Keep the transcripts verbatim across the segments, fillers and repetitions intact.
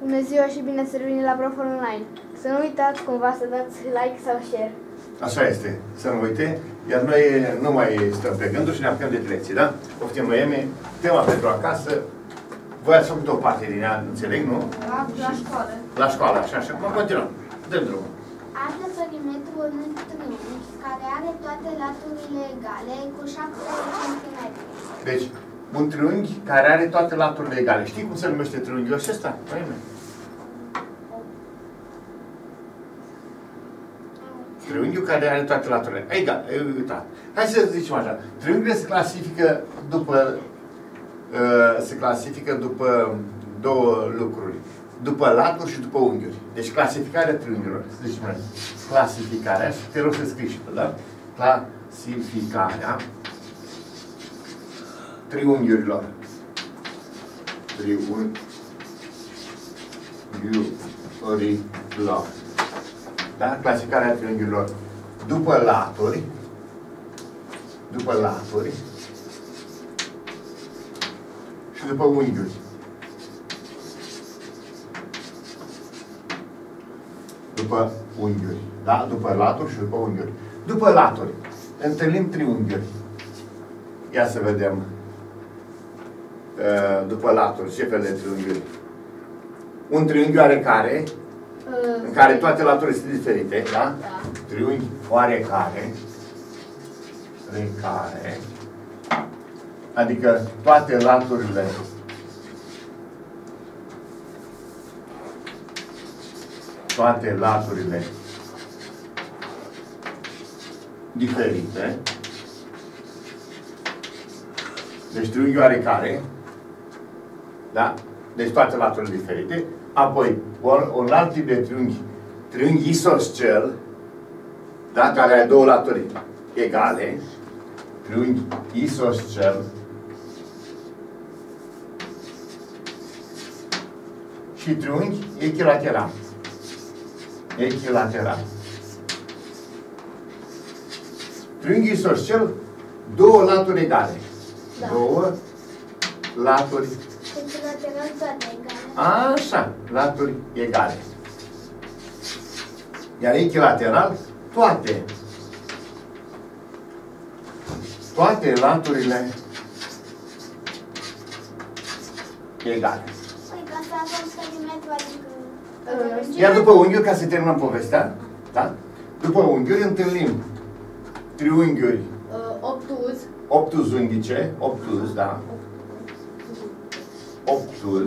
Bună ziua și bine ați revenit la Prof Online. Să nu uitați cumva să dați like sau share. Așa este, să nu uite. Iar noi nu mai stăm pe gânduri și ne apucăm de lecții, da? Poftim Noemi, tema pentru acasă. Voi ați făcut o parte din ea, înțeleg, nu? La, la școală. La școală, așa, așa. Mă continuăm. Dăm drumul. Află perimetrul unui triunghi care are toate laturile egale cu șapte centimetri. Deci, un triunghi care are toate laturile egale. Știi cum se numește triunghiul acesta? Noemi? Triunghiul care are toate laturile. Egal, e uitat. Hai să zicem așa. Triunghiul se clasifică după uh, se clasifică după două lucruri. După laturi și după unghiuri. Deci clasificarea triunghiurilor. Să zicem așa. Clasificarea, și te rog să scrii și tu, da? Clasificarea triunghiurilor. Triunghiurilor. Da? Clasificarea triunghiurilor după laturi, după laturi și după unghiuri. După unghiuri. Da? După laturi și după unghiuri. După laturi întâlnim triunghiuri. Ia să vedem. După laturi, ce fel de triunghiuri? Un triunghi oarecare, în care toate laturile sunt diferite, da? Da. Triunghi oarecare, recare, adică toate laturile toate laturile diferite. Deci triunghi oarecare, da? Deci toate laturile diferite. Apoi, un, un alt tip de triunghi, triunghi isoscel, da? Care are două laturi egale. Triunghi isoscel. Și triunghi echilateral. Echilateral. Triunghi isoscel, două laturi egale. Da. Două laturi. Echilateral toate egale. Așa, laturi egale. Iar echilateral, toate. Toate laturile egale. Păi ca să avem perimetru, adică... Iar după unghiuri, ca să terminăm povestea, da? După unghiuri întâlnim triunghiuri Uh, obtuz. obtuzunghice, obtuz, da? Obtuz,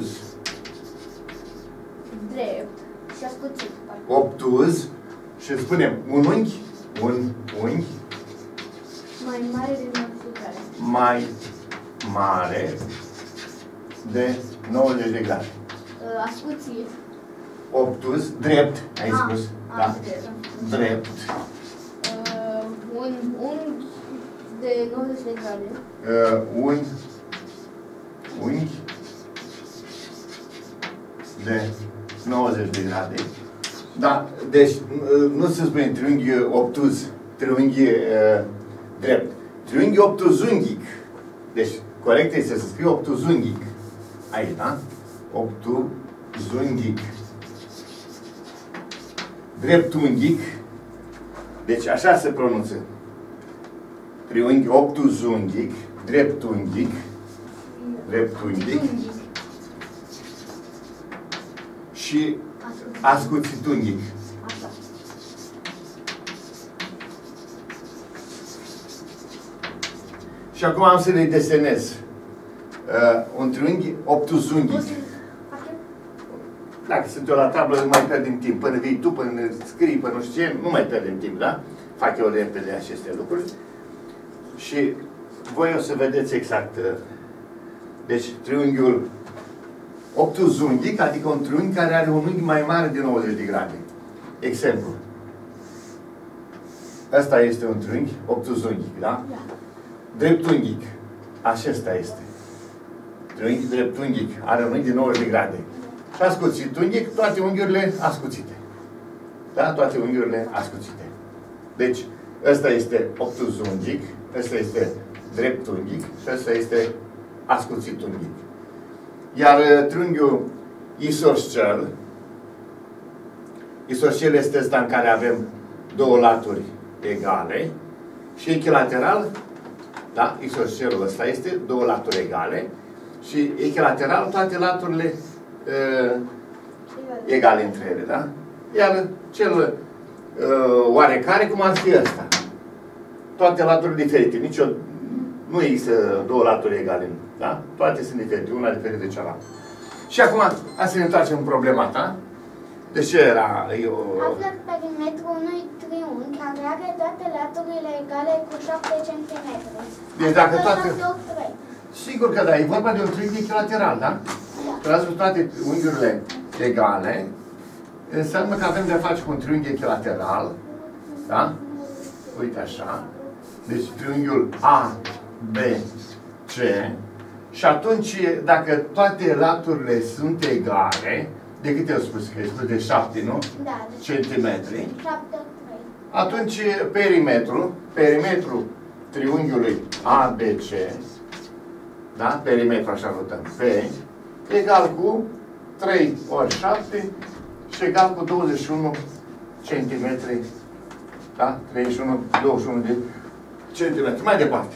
Drept. Și ascuțit. obtuz și spunem un unghi, un unghi Mai mare de modificare. mai mare de nouăzeci de grade. Uh, ascuțit. Obtuz, drept, ai Ah, spus, ah, da? drept. Drept. Uh, un unghi de nouăzeci de grade. Uh, un unghi de nouăzeci de grade. Da, deci uh, nu se spune triunghi obtuz, triunghi uh, drept. Triunghi obtuzunghic. Deci, corect este să scrie obtuzunghic. Aici, da? Obtuzunghic. Dreptunghic. Deci așa se pronunță. Triunghi obtuzunghic, dreptunghic, dreptunghic și ascuțitunghic. Așa. Și acum am să le desenez. Uh, un triunghi obtuzunghic. Dacă sunt eu la tablă, nu mai pierdem timp. Până vii tu, până scrii, până nu știu ce, nu mai pierdem timp, da? Fac eu repede aceste lucruri. Și voi o să vedeți exact. Deci, triunghiul obtuzunghic, adică un triunghi care are un unghi mai mare de nouăzeci de grade. Exemplu. Ăsta este un triunghi obtuzunghic, da? Da. Dreptunghic. Acesta este. Triunghi dreptunghic. Are un unghi de nouăzeci de grade. Și ascuțitunghic, toate unghiurile ascuțite. Da? Toate unghiurile ascuțite. Deci, ăsta este obtuzunghic, ăsta este dreptunghic și ăsta este ascuțitunghic. Iar triunghiul isoscel. Isoscel este ăsta în care avem două laturi egale și echilateral, da, isoscelul ăsta este două laturi egale și echilateral toate laturile uh, egale între ele, da? Iar cel uh, oarecare, cum ar fi ăsta. Toate laturile diferite, nicio, nu există două laturi egale, da? Toate sunt diferite, una diferită de cealaltă. Și acum, hai să ne întoarcem în problema ta. De ce era eu... Află perimetrul unui triunghi care are toate laturile egale cu șapte centimetri. Deci dacă toate... trei. Sigur că da, e vorba de un triunghi echilateral, da? Da. Dacă toate unghiurile egale, înseamnă că avem de-a face cu un triunghi echilateral, da? Uite așa. Deci triunghiul A, B, C. Și atunci, dacă toate laturile sunt egale, de câte au spus? Că ai spus de șapte, nu? Da. Centimetri. șapte, trei. Atunci, perimetrul, perimetrul triunghiului A B C, da? Perimetrul, așa notăm, P, egal cu trei ori șapte și egal cu douăzeci și unu centimetri, da? treizeci și unu, douăzeci și unu de centimetri. Mai departe.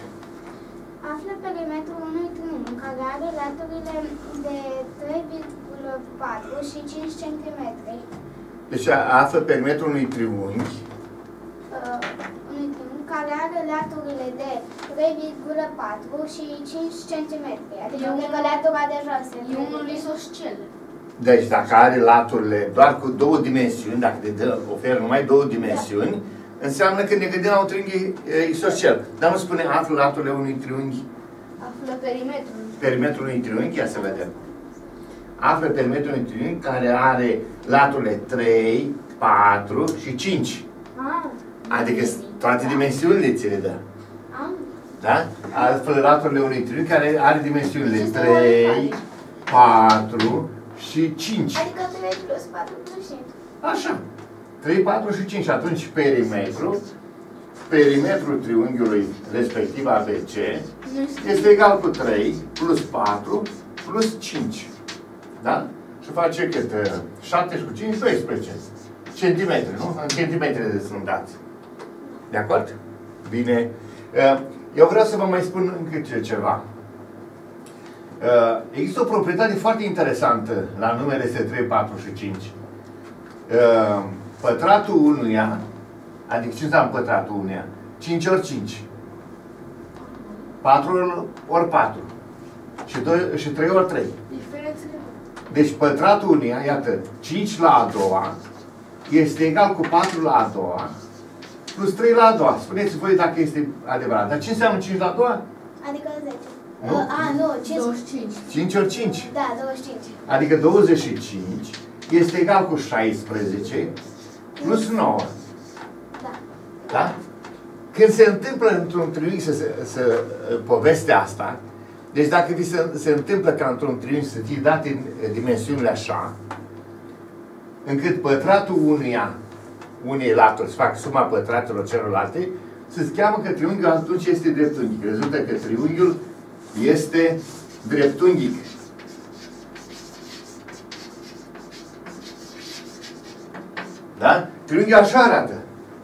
Află perimetrul unui triunghi care are laturile de trei virgulă patru și cinci centimetri. Deci află perimetrul unui triunghi. Uh, unui triunghi care are laturile de trei virgulă patru și cinci centimetri. Adică cred că latura de jos. E unul isoscel. Deci dacă are laturile doar cu două dimensiuni, dacă te dă, oferă numai două dimensiuni, da, înseamnă că ne gândim la un triunghi isoscel. Dar nu spune află laturile unui triunghi. Află perimetrul. Perimetrul unui triunghi, ia să vedem. Află perimetrul unui triunghi care are laturile trei, patru și cinci. Ah, adică toate dimensiunile ți le dă. Ah. Da? Află laturile unui triunghi care are dimensiunile trei, patru și cinci. Adică trei plus patru plus cinci. Așa. trei, patru și cinci. Atunci perimetrul, perimetrul triunghiului respectiv A B C este egal cu trei plus patru plus cinci. Da? Și face cât? șapte și cu cinci, doisprezece centimetri, nu? În centimetri sunt dați. De acord? Bine. Eu vreau să vă mai spun încă ceva. Există o proprietate foarte interesantă la numele astea trei, patru și cinci. Pătratul unuia, adică ce înseamnă pătratul unuia? cinci ori cinci. patru ori patru. Și, doi, și trei ori trei. diferențele. Deci pătratul unuia, iată, cinci la a doua, este egal cu patru la a doua, plus trei la a doua. Spuneți voi dacă este adevărat. Dar ce înseamnă cinci la a doua? Adică zece. Nu? A, nu, cinci. douăzeci și cinci. cinci ori cinci. Da, douăzeci și cinci. Adică douăzeci și cinci este egal cu șaisprezece plus nouă. Da. Da? Când se întâmplă într-un triunghi să, să, să povestea asta, deci dacă vi se, se întâmplă ca într-un triunghi să fie date dimensiunile așa, încât pătratul unuia, unei laturi, să fac suma pătratelor celorlalte, se cheamă că triunghiul atunci este dreptunghic. Rezultă că triunghiul este dreptunghic. Da? Triunghiul așa arată.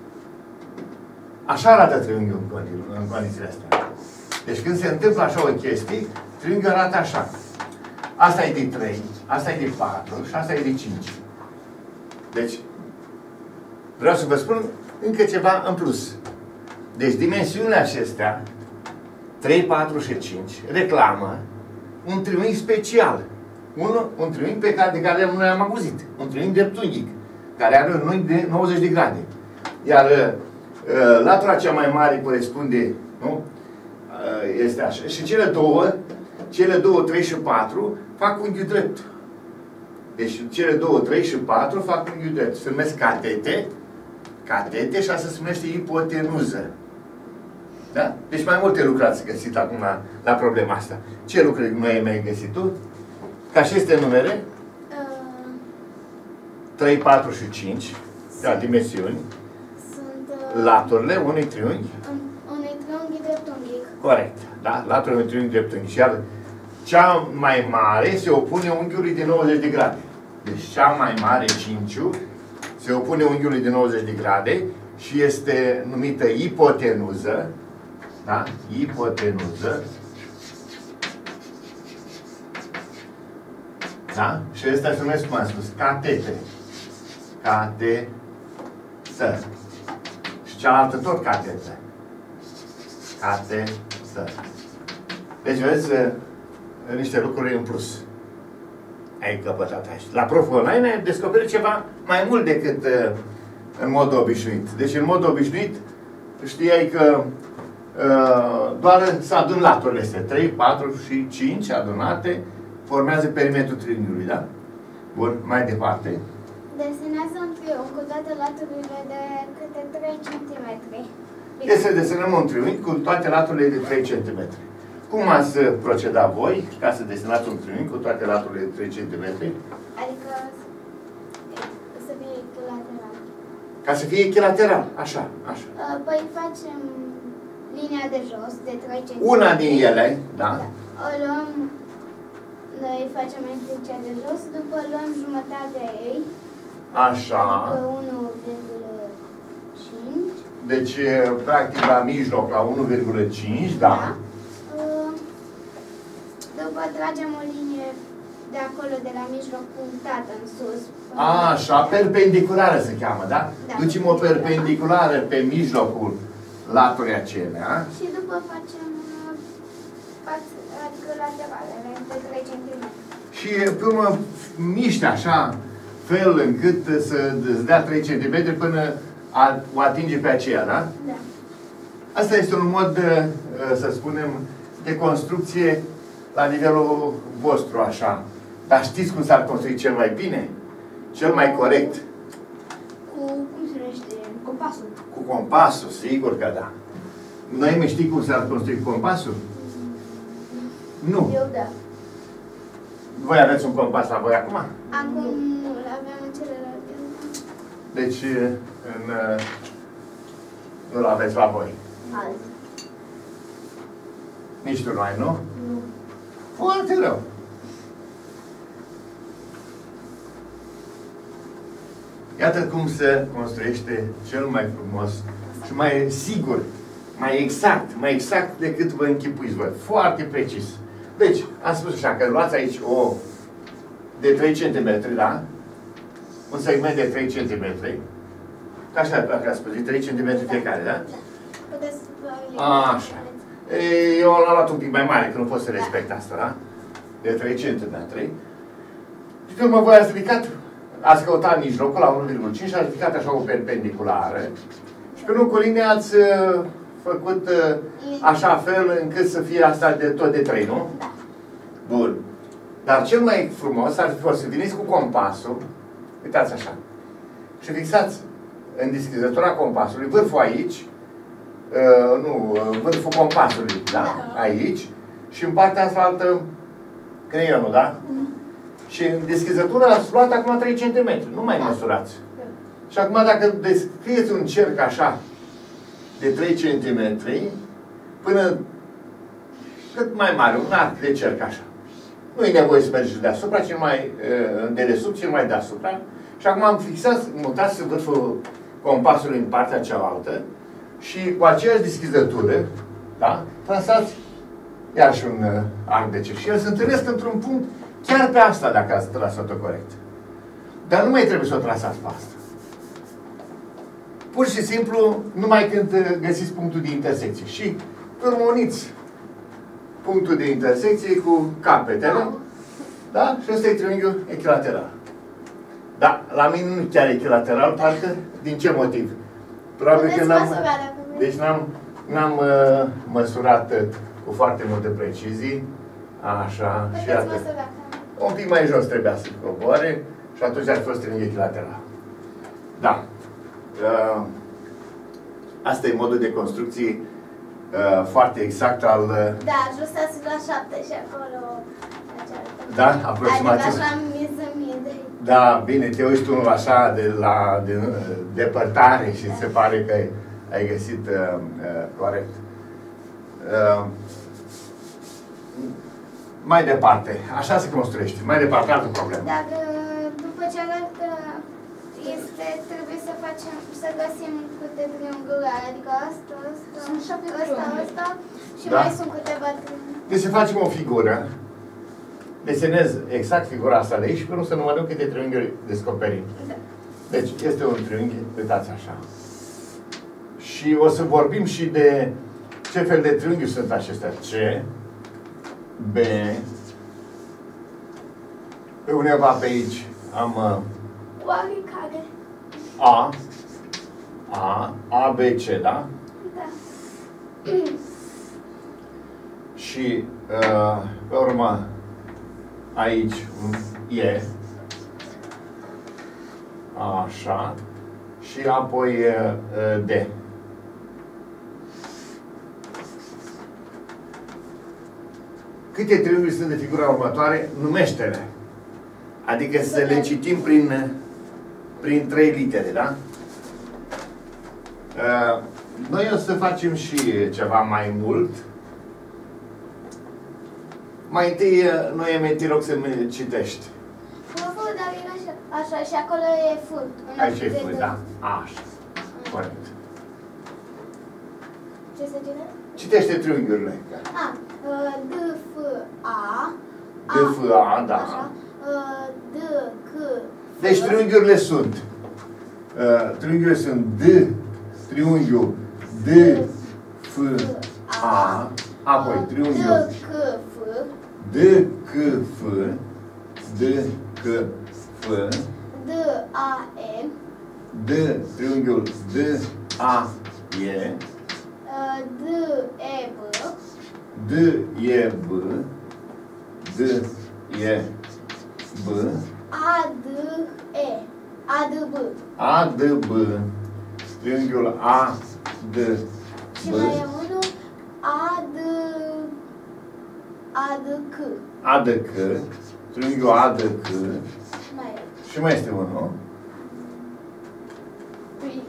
Așa arată triunghiul în condițiile astea. Deci când se întâmplă așa o chestie, triunghiul arată așa. Asta e de trei, asta e de patru și asta e de cinci. Deci, vreau să vă spun încă ceva în plus. Deci dimensiunile acestea, trei, patru și cinci, reclamă un triunghi special. Un, un triunghi pe care, de care noi am auzit. Un triunghi dreptunghic, care are un unghi de nouăzeci de grade. Iar uh, latura cea mai mare corespunde, nu? Uh, este așa. Și cele două, cele două, trei și patru, fac unghiul drept. Deci cele două, trei și patru fac unghiul drept. Se numesc catete, catete și asta se numește ipotenuză. Da? Deci mai multe lucruri ați găsit acum la, la problema asta. Ce lucruri nu ai mai găsit tu? Ca și este numere? Uh, trei, patru și cinci, da, dimensiuni. sunt... Uh, Laturile unui triunghi. un, unui triunghi dreptunghic. Corect. Da? Laturile unui triunghi dreptunghi. Și iar cea mai mare se opune unghiului de nouăzeci de grade. Deci cea mai mare cinciu se opune unghiului de nouăzeci de grade și este numită ipotenuză. Da? Ipotenuză. Da? Și ăsta se numesc, cum am spus, catete. Catetă. Și cealaltă tot catetă. Catetă. Deci, vezi, niște lucruri în plus. Ai căpătat aici. La proful online ai descoperit ceva mai mult decât uh, în mod obișnuit. Deci, în mod obișnuit, știai că uh, doar să adun laturile astea. trei, patru și cinci adunate formează perimetrul triunghiului, da? Bun, mai departe. Desenează un triunghi cu toate laturile de câte trei centimetri. Este să desenăm un triunghi cu toate laturile de trei centimetri. Cum ați proceda voi ca să desenați un triunghi cu toate laturile de trei centimetri? Adică să fie echilateral. Ca să fie echilateral, așa, așa. Păi facem linia de jos de trei centimetri. Una din ele, da? Da. O luăm, noi facem întâi cea de jos, după luăm jumătatea ei. Așa. Adică unu virgulă cinci. Deci, practic, la mijloc, la unu virgulă cinci, da? Da. După tragem o linie de acolo, de la mijloc, punctată în sus. A, așa, perpendiculară se cheamă, da? Da. Ducem o perpendiculară pe mijlocul laturii acelea. Și după facem față, adică lateralele de trei centimetri. Și pe urmă miște așa, fel încât să îți dea trei centimetri până a, o atinge pe aceea, da? Da. Asta este un mod, să spunem, de construcție la nivelul vostru, așa. Dar știți cum s-ar construi cel mai bine? Cel mai corect? Cu, cum se numește, compasul. Cu compasul, sigur că da. Noi mai știi cum s-ar construi cu compasul? Nu. Eu da. Voi aveți un compas la voi acum? Acum nu, l-aveam în celelalte. Deci, în, nu l-aveți la voi. Azi. Nici tu nu ai, nu? Nu. Foarte rău. Iată cum se construiește cel mai frumos și mai sigur, mai exact, mai exact decât vă închipuiți voi. Foarte precis. Deci, am spus așa, că luați aici o de trei centimetri, da? Un segment de trei centimetri. Așa, dacă ați spus, de trei centimetri fiecare, da? Puteți să Așa. E, eu l-am luat un pic mai mare, că nu pot să respect asta, da? De trei centimetri. Și pe urmă voi ați ridicat, ați căutat mijlocul la unu virgulă cinci și ați ridicat așa o perpendiculară. Și pe urmă cu linia ați uh, făcut uh, așa fel încât să fie asta de tot de trei, nu? Da. Bun. Dar cel mai frumos ar fi fost să veniți cu compasul, uitați așa, și fixați în deschizătura compasului, vârful aici, uh, nu, uh, vârful compasului, da? Aici, și în partea asta altă creionul, da? Mm. Și în deschizătura ați luat acum trei centimetri, nu mai măsurați. Da. Și acum dacă descrieți un cerc așa, de trei centimetri, până cât mai mare, un arc de cerc așa. Nu e nevoie să mergeți deasupra, ci mai de desubt, ci mai deasupra. Și acum am fixat, mutați vârful compasului în partea cealaltă și cu aceeași deschizătură, da? Trasați iarăși un uh, arc de cerc. Și el se întâlnesc într-un punct chiar pe asta, dacă ați trasat-o corect. Dar nu mai trebuie să o trasați pe asta. Pur și simplu, numai când găsiți punctul de intersecție. Și urmăriți punctul de intersecție cu capetele. Da? Și ăsta e triunghiul echilateral. Da, la mine nu chiar echilateral, parcă din ce motiv? Probabil că n-am... Deci n-am n-am uh, măsurat uh, cu foarte multe precizii. Așa, și iată. Un pic mai jos trebuia să coboare și atunci ar fi fost triunghi echilateral. Da. Uh, asta e modul de construcție uh, foarte exact al... Uh, da, ajustați la șapte și acolo... Da? Aproximativ. Adică așa mi se mie. Da, bine, te uiți tu așa de la de, depărtare și se pare că ai, ai găsit uh, uh, corect. Uh, mai departe, așa se construiește. Mai departe, altă problemă. Dar după cealaltă este, trebuie să facem, să găsim câte triunghiuri are, adică asta, asta, Sunt șapte asta, triunghiuri. asta și Da. mai sunt câteva triunghiuri. Deci să facem o figură, desenez exact figura asta de aici și până să numărăm câte triunghiuri descoperim. Da. Deci este un triunghi, uitați așa. Și o să vorbim și de ce fel de triunghiuri sunt acestea. C, B, pe undeva pe aici am uh, Oarecare. A, A, A, B, C, da? Da. Și uh, pe urmă aici un E, așa, și apoi uh, D. Câte triunghiuri sunt de figura următoare? Numește-le. Adică să le citim prin, prin trei litere, da? Uh, noi o să facem și ceva mai mult. Mai întâi, uh, Noemi, te rog să-mi citești. Fă, dar e așa, așa, și acolo e furt. Un Aici e de fânt, doi. da? Așa. Corect. Ce să cine? Citește triunghiurile. A, uh, D, F, A. D, F, A, da. Așa. Uh, D, C, F. Deci triunghiurile sunt. Uh, triunghiurile sunt D, triunghiul D, F, A, apoi D, triunghiul C, F. D, C, F, D, C, F, D, A, E. D, triunghiul D, A, E, Uh, D, E, B. D, E, B, D, E, B, A, D, E. A, D, B. A, D, B, triunghiul A, D, Și B, mai e unul. A, D, A, D, C. A, D, C, triunghiul A, D, C, Mai e. și mai este unul. Păi,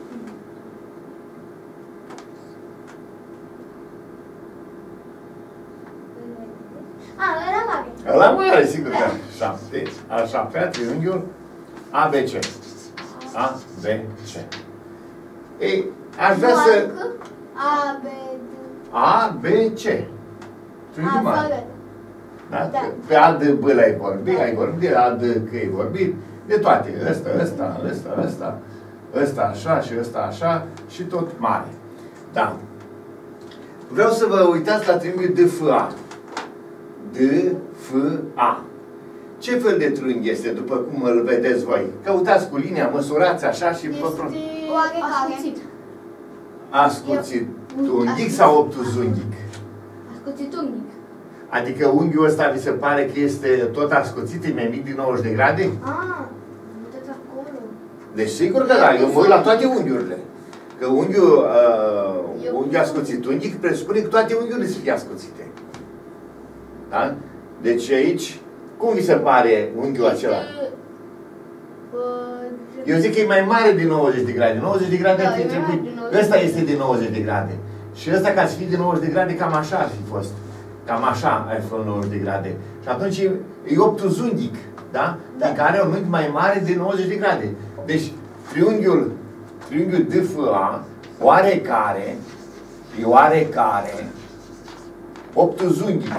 A, ăla mare. Ăla mare, sigur că șapte. Al șaptea, triunghiul A, B, C. A, B, C. Ei, aș vrea Nu, să... adică A, B, D. A, B, C. Triunghiul A, mare. fără. Da? Da. Pe A, D, B l-ai vorbit, ai vorbit, A, D, C ai vorbit, de toate. Ăsta, ăsta, ăsta, ăsta, ăsta așa și ăsta așa și tot mare. Da. Vreau să vă uitați la triunghiul D, F, A. D, F, A. Ce fel de triunghi este, după cum îl vedeți voi? Căutați cu linia, măsurați așa și vă pro... este Oarecare. ascuțit. Ascuțit unghic sau obtuzunghic? Ascuțit unghic. Adică unghiul ăsta vi se pare că este tot ascuțit, e mai mic din nouăzeci de grade? Ah, uitați acolo. Deci sigur că da, eu mă uit la toate unghiurile. Că unghiul, uh, Eu- unghiul ascuțit unghic presupune că toate unghiurile să fie ascuțite. Da? Deci aici, cum vi se pare unghiul acela? Este, uh, Eu zic că e mai mare de nouăzeci de grade. nouăzeci de grade Da, ar fi e mai mare trebuit. de nouăzeci. Ăsta este de nouăzeci de grade. Și ăsta, ca să fie de nouăzeci de grade, cam așa ar fi fost. Cam așa ar fi fost nouăzeci de grade. Și atunci e, e obtuzunghic, da? Da. Din care are un unghi mai mare de nouăzeci de grade. Deci, triunghiul, triunghiul D F A, oarecare, e oarecare, obtuzunghic.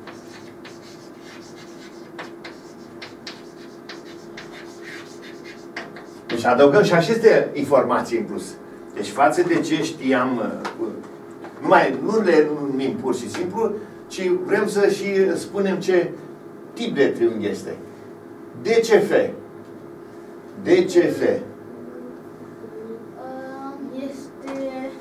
Deci adăugăm și aceste informații în plus. Deci față de ce știam, uh, nu, mai, nu le numim pur și simplu, ci vrem să și spunem ce tip de triunghi este. D C F. D C F. Uh, este...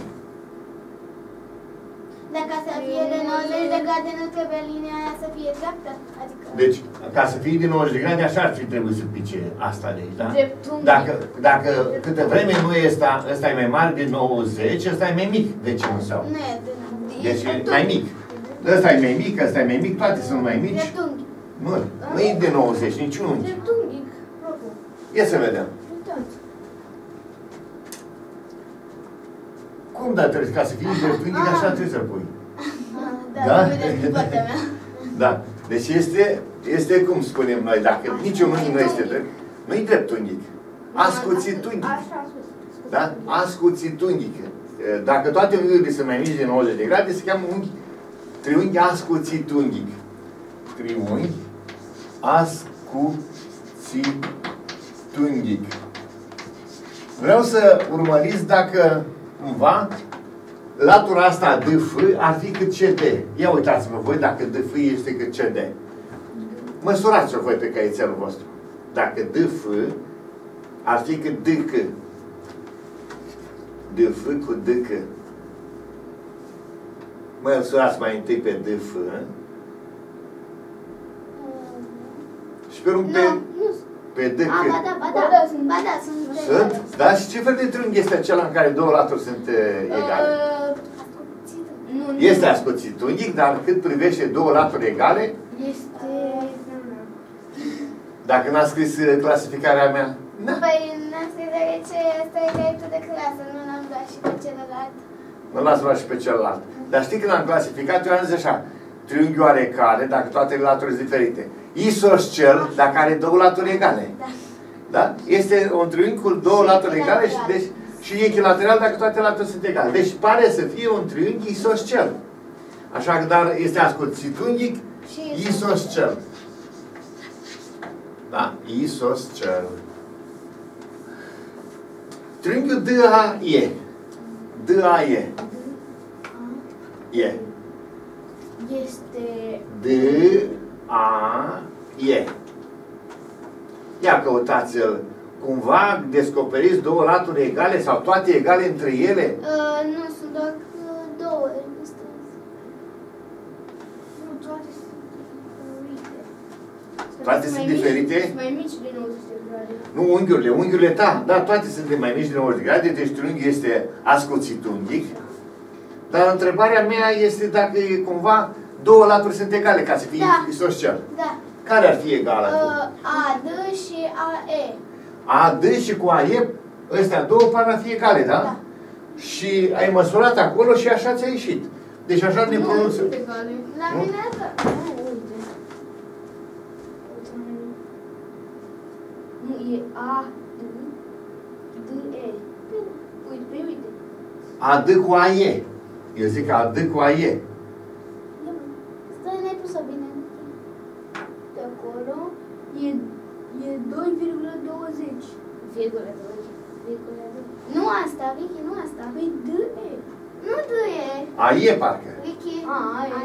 Dacă să fie de nouăzeci de grade, nu trebuie linia aia să fie dreaptă? Adică... Deci, ca să fie din nouăzeci de grade, așa ar fi trebuit să pice asta de aici, da? Dreptunghic. Dacă, dacă câtă vreme nu e ăsta, ăsta e mai mare de nouăzeci, ăsta e mai mic de ce sau. Nu e de nouăzeci. Deci e mai mic. Ăsta e mai mic, ăsta e mai mic, toate sunt mai mici. Dreptunghi. Nu, nu e de nouăzeci, niciunul. Dreptunghic, propriu. Ia să vedem. Uitați. Cum da, trebuie ca să fie dreptunghic, așa trebuie să pui. Da, Da? nu vedem din partea mea. Da. Deci este, este cum spunem noi, dacă niciun unghi nu este drept, Nu-i dreptunghic. Ascuțitunghic. Așa am spus. Da? Ascuțitunghic. Dacă toate unghiurile sunt mai mici de nouăzeci de grade, se cheamă unghi, triunghi ascuțitunghic. Triunghi ascuțitunghic. Vreau să urmăriți dacă cumva latura asta D F ar fi cât C D. Ia uitați-vă voi dacă D F este cât C D. Măsurați-o voi pe caietelul vostru. Dacă D F ar fi cât D C. D F cu D C. Măsurați mai întâi pe D F. Și pe un pe, pe D C. A, ba da, ba da, ba da, sunt. Sunt? Da? Și ce fel de triunghi este acela în care două laturi sunt uh, egale? Nu, nu. Este ascuțitunghic, dar cât privește două laturi egale, Este... dacă n-a scris uh, clasificarea mea, na. Păi, n-am scris de ce asta e caietul de clasă, nu l-am dat și pe celălalt. Nu l-ați luat și pe celălalt. Dar știi când am clasificat, eu am zis așa, triunghi oarecare, dacă toate laturile sunt diferite. Isoscel, dacă are două laturi egale. Da. Da? Este un triunghi cu două laturi egale și, deci, și echilateral dacă toate laturile sunt egale. Deci pare să fie un triunghi isoscel. Așa că dar este ascuțitunghic și isoscel. Da? Isoscel. Triunghiul D A E. D A E. E. Este... D A E. Ia căutați-l. Cumva descoperiți două laturi egale sau toate egale între ele? Uh, nu, sunt doar uh, două. Nu, toate sunt diferite. Toate sunt diferite? Sunt mai mici de nouăzeci de grade. Nu, unghiurile. Unghiurile, da. Da, toate sunt de mai mici de nouăzeci de grade, deci triunghiul este ascuțitunghic. Dar întrebarea mea este dacă e cumva două laturi sunt egale, ca să fie Da. isoscel. Da. Care ar fi egală? Uh, A, D și A, E. A, D și cu A, E, ăstea două par a fi egale, da? Da. Și ai măsurat acolo și așa ți-a ieșit. Deci așa ne Nu, nu pronunțăm. sunt egale. La Nu? mine da. Nu, uite. Nu, e A, D, D, E. Uite, păi uite. A, D cu A, E. Eu zic A, D cu A, E. Stai, n-ai pus-o bine. De acolo e, e doi virgulă douăzeci. Virgulă douăzeci. Virgulă douăzeci. Nu asta, Vicky, nu asta. Păi D, E. Nu D E. A, E parcă. Vicky. A, A, E.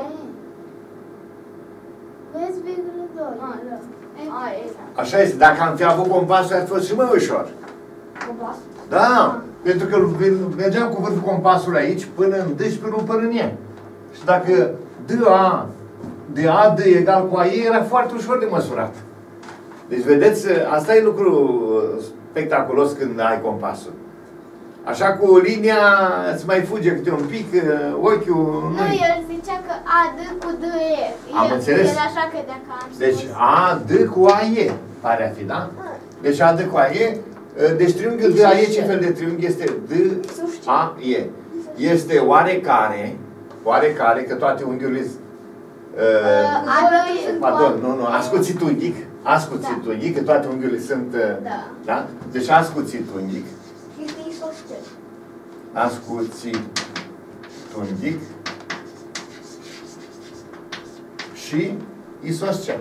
Vezi virgulă doi. A, da. A, E. Așa este. Dacă am fi avut compasul, ar fi fost și mai ușor. Compas. Da, pentru că mergeam cu vârful compasului aici, până în D și până, până în E. Și dacă D A, de A, D egal cu A, E, era foarte ușor de măsurat. Deci, vedeți, asta e lucru spectaculos când ai compasul. Așa cu linia îți mai fuge câte un pic, ochiul... Nu, el zicea că A, D cu D, E. Am El- înțeles. El așa credea că am Deci spus. A, D cu A, E, pare a fi, da? Deci A, D cu A, E. Deci triunghiul D A E, ce fel de triunghi este? D A E. Este oarecare, oarecare, că toate unghiurile Uh, A, D E. pardon, nu, nu, ascuțitunghic, ascuțitunghic, că toate unghiurile sunt, Da. da? Deci ascuțitunghic, Este isoscel. ascuțitunghic și isoscel.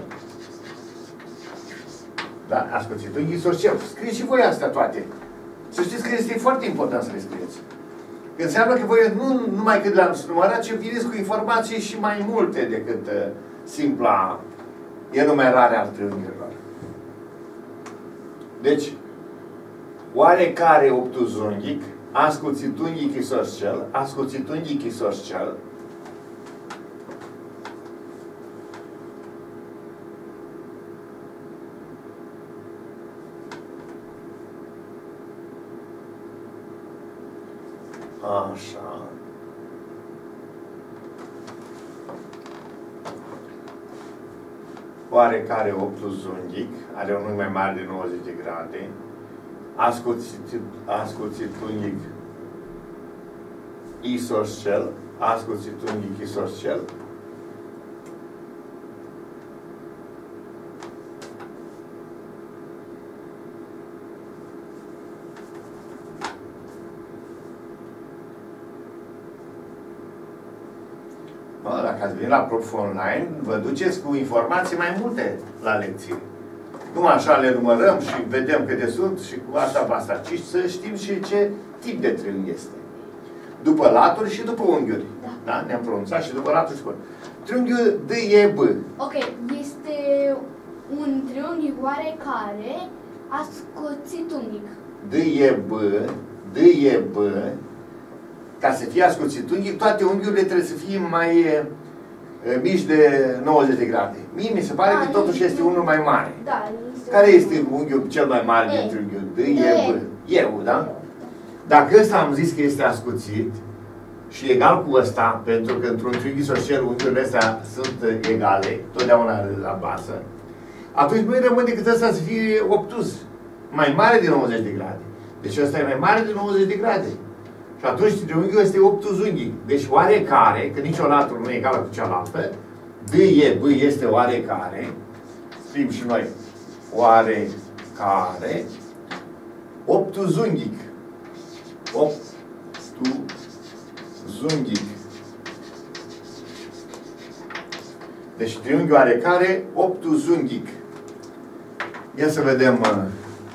Da? Ascuțitunghic, isoscel. Scrieți și voi astea toate. Să știți că este foarte important să le scrieți. Că înseamnă că voi nu numai cât le-am numărat, ci veniți cu informații și mai multe decât uh, simpla enumerare al triunghiurilor. Deci, oarecare obtuzunghic, ascuțitunghic isoscel, ascuțitunghic isoscel, așa. Oarecare obtuzunghic, are un unghi mai mare de nouăzeci de grade, ascuțitunghic isoscel, ascuțitunghic isoscel, Bă, dacă ați venit la Prof Online, vă duceți cu informații mai multe la lecție. Nu așa le numărăm și vedem câte sunt și cu asta basta, ci să știm și ce tip de triunghi este. După laturi și după unghiuri. Da. Da? Ne-am pronunțat și după laturi și după. Triunghiul D E B. Ok, este un triunghi oarecare ascuțit unghic. D E B, D E B, ca să fie ascuțit unghiul, toate unghiurile trebuie să fie mai e, mici de nouăzeci de grade. Mie mi se pare A, că totuși este unul mai mare. Da, este Care un... este unghiul cel mai mare din triunghiul? D E B. Eu, da? Dacă ăsta am zis că este ascuțit și egal cu ăsta, pentru că într-un triunghi isoscel unghiurile astea sunt egale, totdeauna la bază, atunci nu-i rămâne decât ăsta să fie obtuz, mai mare de nouăzeci de grade. Deci ăsta e mai mare de nouăzeci de grade. Și atunci triunghiul este obtuzunghic. Deci oarecare, că nicio latură nu e egală cu cealaltă, D E B este oarecare, scriem și noi, oarecare, obtuzunghic. Obtuzunghic. Deci triunghiul oarecare, obtuzunghic. Ia să vedem. Uh,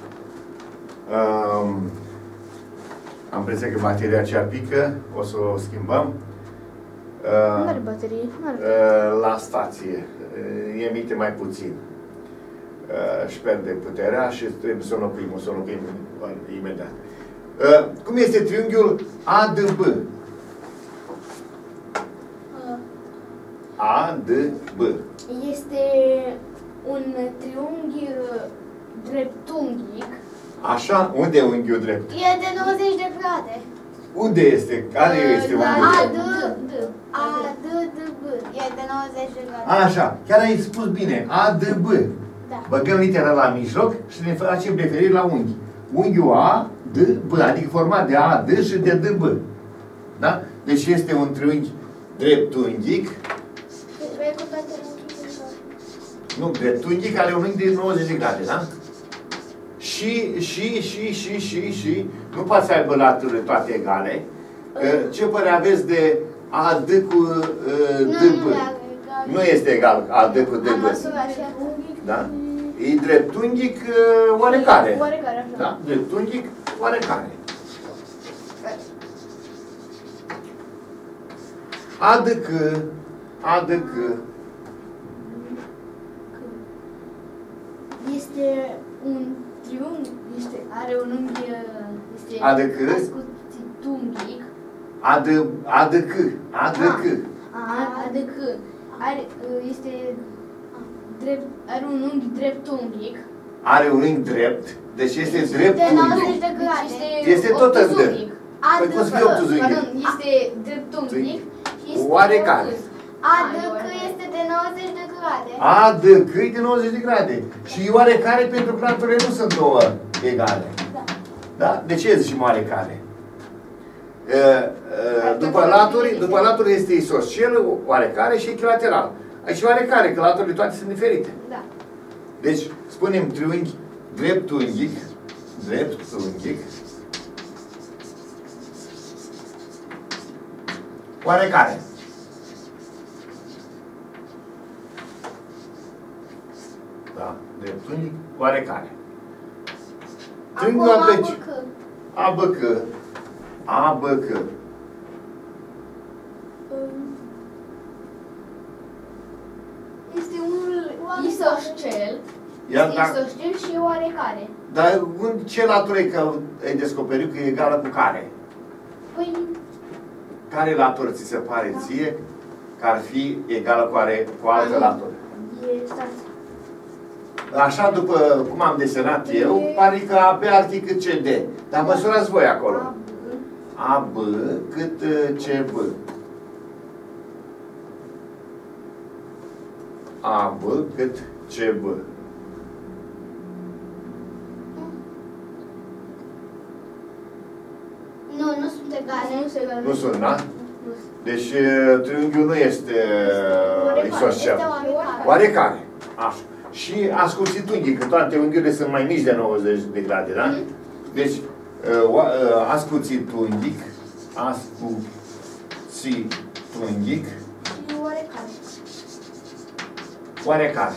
um, am impresia că bateria aceea pică. O să o schimbăm. Uh, Nu are baterie. Nu are. uh, la stație. Uh, emite mai puțin. Uh, își pierde puterea și trebuie să o înlocuim. O să o înlocuim imediat. Uh, cum este triunghiul A D B? A D B. Este un triunghi dreptunghic. Așa, unde e unghiul drept? E de nouăzeci de grade. Unde este? Care este La unghiul A, drept? D, D. A, D, D, B. E de nouăzeci de grade. Așa, chiar ai spus bine. A D B. Da. Băgăm litera la mijloc și ne facem referire la unghi. Unghiul A, D, B, adică format de A, D și de D, B. Da? Deci este un triunghi dreptunghic. Vrei cu toate unghiurile? Nu, dreptunghic are un unghi de nouăzeci de grade, da? Și, și, și, și, și, și, nu poate să aibă laturile toate egale. Ce părere aveți de A D cu uh, Nu, D, nu B? le are egal. Nu este egal A D cu D, Am B. măsurat și Da? E dreptunghic uh, oarecare. Oarecare, așa. Da? Dreptunghic oarecare. A D C, A D C. Este un triunghi, este, are un unghi, este Adică? ascuțitunghic. A D A D C, A D C. Adică are, este drept, are un unghi dreptunghic. Are un unghi drept, deci este de dreptunghic. nouăzeci de grade. Este tot în D. obtuzunghic. Păi cum să fie obtuzunghic? Pardon, este dreptunghic. și este Oarecare. obtuz. A, D, C este de nouăzeci de grade. A D C e de nouăzeci de grade. Și oarecare pentru că laturile nu sunt două egale. Da. Da? De ce zicem oarecare? După laturi, după laturi este isoscel, oarecare și echilateral. Aici oarecare, că laturile toate sunt diferite. Da. Deci, spunem triunghi dreptunghic, dreptunghic, oarecare. Da, dreptunghic, oarecare. Triunghiul Acum A B C. A, B, C. A B C. A B C. Este unul Oarecare. isoscel. Iar Este dacă, isoscel și oarecare. dar în ce latură că ai descoperit că e egală cu care? Păi, Care latură ți se pare ție că ar fi egală cu, are, cu altă latură? E, stați. Așa, după cum am desenat eu, pare că A B ar fi cât C D. Dar măsurați voi acolo. A, B. A B cât uh, C B. A B cât C B. nu, nu sunt egale. Nu se egale. Nu sunt, da? Nu. Deci uh, triunghiul nu este uh, Oarecare, isoscel. este oarecare. Oarecare. Așa. Și ascuțit unghii, că toate unghiurile sunt mai mici de nouăzeci de grade, da? Mhm. Deci, uh, uh, ascuțit unghic, ascuțit unghic, Și oarecare.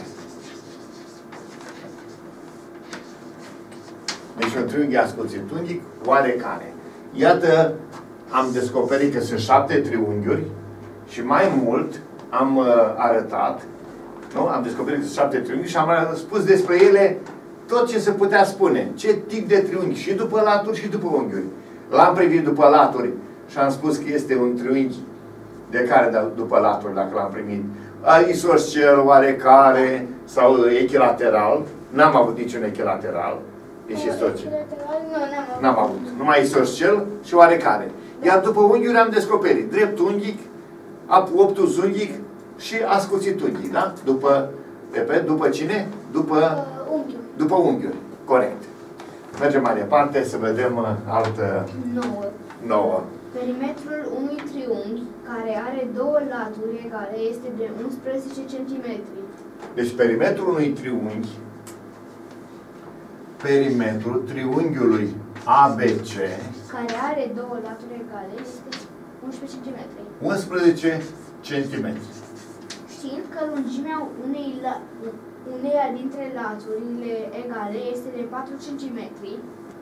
Deci un triunghi ascuțitunghic oarecare. Iată, am descoperit că sunt șapte triunghiuri și mai mult am uh, arătat, nu? Am descoperit că sunt șapte triunghiuri și am spus despre ele tot ce se putea spune. Ce tip de triunghi, și după laturi și după unghiuri. L-am privit după laturi și am spus că este un triunghi de care după laturi, dacă l-am primit. Isoscel, oarecare sau echilateral. N-am avut niciun echilateral. Deci isoscel. N-am avut. Numai isoscel și oarecare. Iar după unghiuri am descoperit drept unghic, obtuz unghic și ascuțit unghic. Da? După, repet, după cine? După unghiuri. După unghiuri. Corect. Mergem mai departe să vedem altă nouă. nouă. Perimetrul unui triunghi care are două laturi egale este de unsprezece centimetri. Deci perimetrul unui triunghi, perimetrul triunghiului A B C, care are două laturi egale este unsprezece centimetri. unsprezece centimetri. Știind că lungimea unei la, uneia dintre laturile egale este de patru centimetri,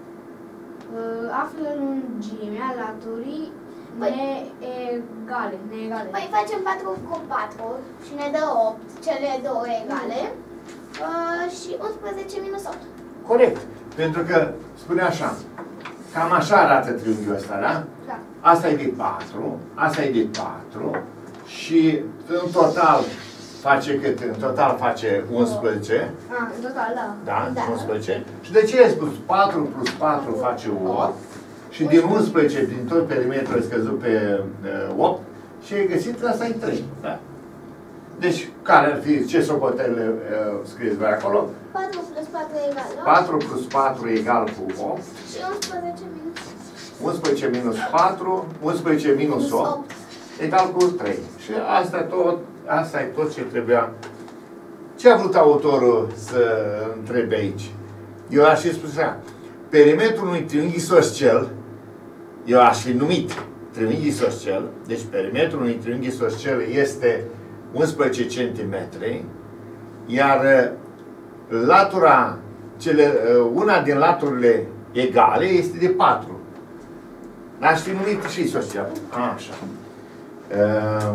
află lungimea laturii Păi, neegale, neegale. Păi facem patru cu patru și ne dă opt, cele două egale, uh, și unsprezece minus opt. Corect. Pentru că spune așa, cam așa arată triunghiul ăsta, da? Da. Asta e de patru, asta e de patru și în total face cât? În total face unsprezece. Ah, în total, da. Da? Da. unsprezece. Și de ce ai spus? patru plus patru face opt. Și din unsprezece, din tot perimetrul ai scăzut pe uh, opt și ai găsit asta e trei. Da? Deci, care ar fi, ce socotele uh, scrieți voi acolo? patru plus patru egal opt. patru plus patru egal cu opt. Și unsprezece minus unsprezece minus patru, unsprezece minus opt, egal cu trei. Și asta, tot, asta e tot ce trebuia. Ce a vrut autorul să întrebe aici? Eu aș fi spus așa, perimetrul unui triunghi isoscel, eu aș fi numit triunghi isoscel, deci perimetrul unui triunghi isoscel este unsprezece centimetri, iar latura, cele, una din laturile egale este de patru. L-aș fi numit și isoscel. Așa. Uh,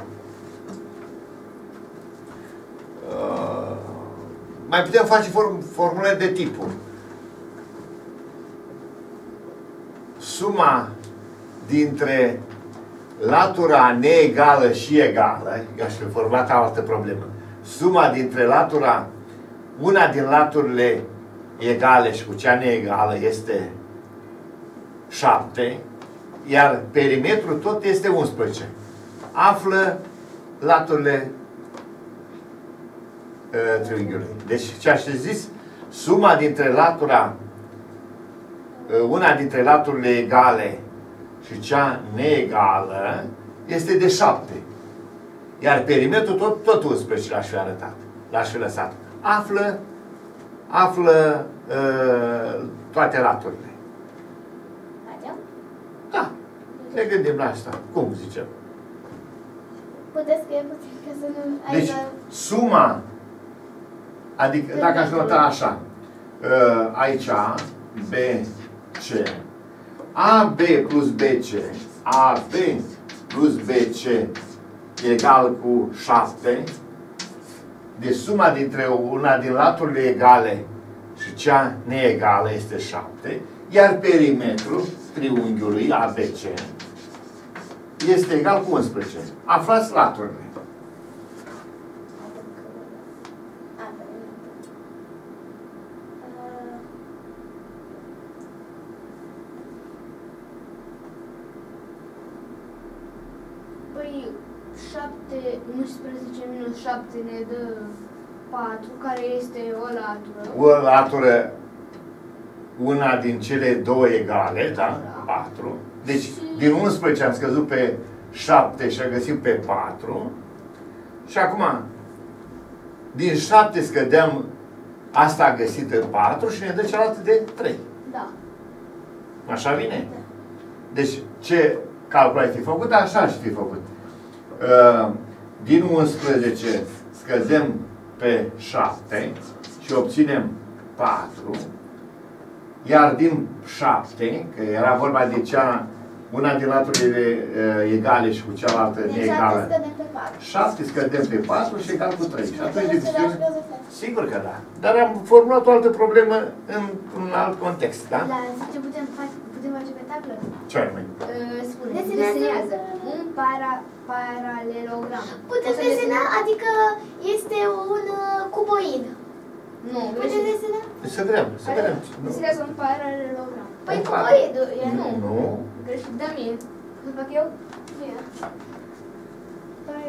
uh, mai putem face form, formule de tipul. Suma dintre latura neegală și egală, eu aș fi format altă problemă. Suma dintre latura, una din laturile egale și cu cea neegală este șapte, iar perimetrul tot este unsprezece. Află laturile uh, triunghiului. Deci ce aș fi zis? Suma dintre latura, uh, una dintre laturile egale și cea neegală este de șapte. Iar perimetrul tot, tot unsprezece l-aș fi arătat. L-aș fi lăsat. Află, află uh, toate laturile. Facem? Da. Ne gândim la asta. Cum zicem? Puteți scrie puțin ca să nu... Deci, suma, adică dacă aș nota așa, aici A, B, C, A B plus B C, A B plus B C egal cu șapte, deci suma dintre una din laturile egale și cea neegală este șapte, iar perimetrul triunghiului A B C este egal cu unsprezece. Aflați laturile. Păi, șapte, unsprezece minus șapte ne dă patru, care este o latură. O latură, una din cele două egale, da? patru. Deci, din unsprezece am scăzut pe șapte și am găsit pe patru. Și acum, din șapte scădeam asta găsită patru și ne dă cealaltă de trei. Da. Așa vine? Da. Deci, ce calcul ai fi făcut? Așa aș fi făcut. Uh, din unsprezece scădem pe șapte și obținem patru, iar din șapte, că era vorba de cea, una din laturile uh, egale și cu cealaltă Din neegală. șapte scădem pe patru. șapte scădem pe patru și egal cu trei. Și atunci Putem să diviziune- lași pe zece. Sigur că da. Dar am formulat o altă problemă în un alt context, da? La ce putem face, putem face pe tablă? Ce ai mai? Uh, Spune, Desenează. desenează un para, paralelogram. Putem Poți să desena, adică este un uh, cuboid. Nu, Putem desena? Să vedem, să vedem. Nu. desenează un paralelogram. Păi Un cuboidul, e Nu. Nu. Greșit, dă mie. Să fac eu? Ia. Păi,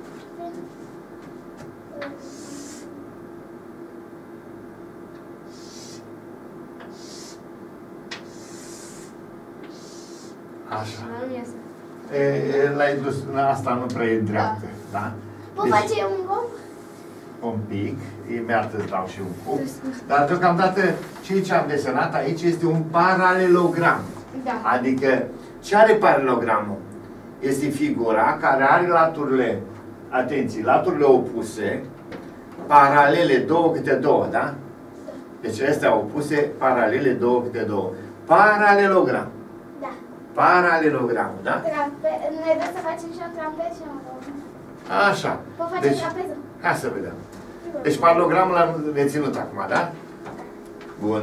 Așa. Dar nu iese. E, e, l-ai dus, asta nu prea e dreaptă, da? pot Deci, face un gol? un pic, imediat îți dau și un cup. Dar deocamdată, ceea ce am desenat aici este un paralelogram. Da. Adică, ce are paralelogramul? Este figura care are laturile, atenție, laturile opuse, paralele, două câte două, da? Deci astea opuse, paralele, două câte două. Paralelogram. Da. Paralelogramul, da? Trape... Ne dă să facem și un trapez și un gol. Așa. Pot face Deci, trapezul? hai să vedem. Deci paralelogramul l-am reținut acum, da? Bun.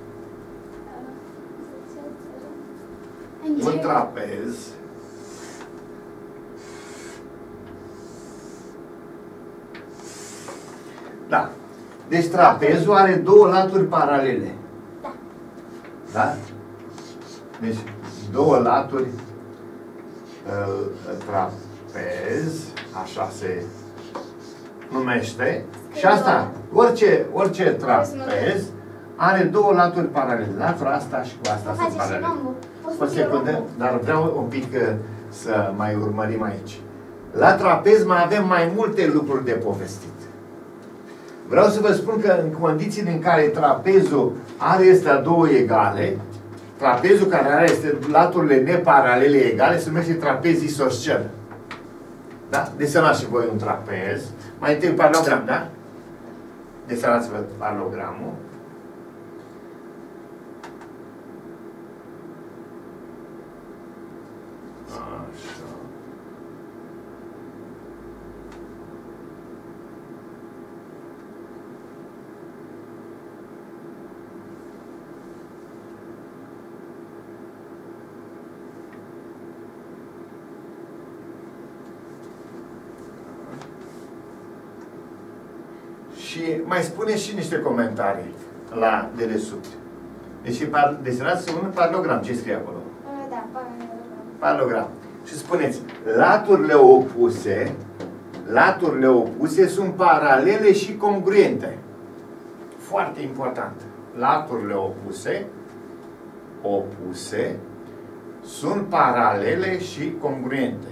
Un trapez. Da. Deci trapezul are două laturi paralele. Da. Da? Deci două laturi uh, trapez, așa se numește. Și asta, orice, orice trapez are două laturi paralele. Latura asta și cu asta Pot sunt face și paralele. rombul. O secundă, dar vreau un pic uh, să mai urmărim aici. La trapez mai avem mai multe lucruri de povestit. Vreau să vă spun că în condițiile în care trapezul are astea două egale, trapezul care are este laturile neparalele egale se numește trapez isoscel. Da? Desenați și voi un trapez. Mai întâi paralogram, da? Desenați-vă paralogramul. Așa. Și mai spune și niște comentarii la dedesubt. Deci desenați un paralogram. Ce scrie acolo? Da, paralelogram. Paralogram. Și spuneți, laturile opuse, laturile opuse sunt paralele și congruente. Foarte important. Laturile opuse, opuse, sunt paralele și congruente.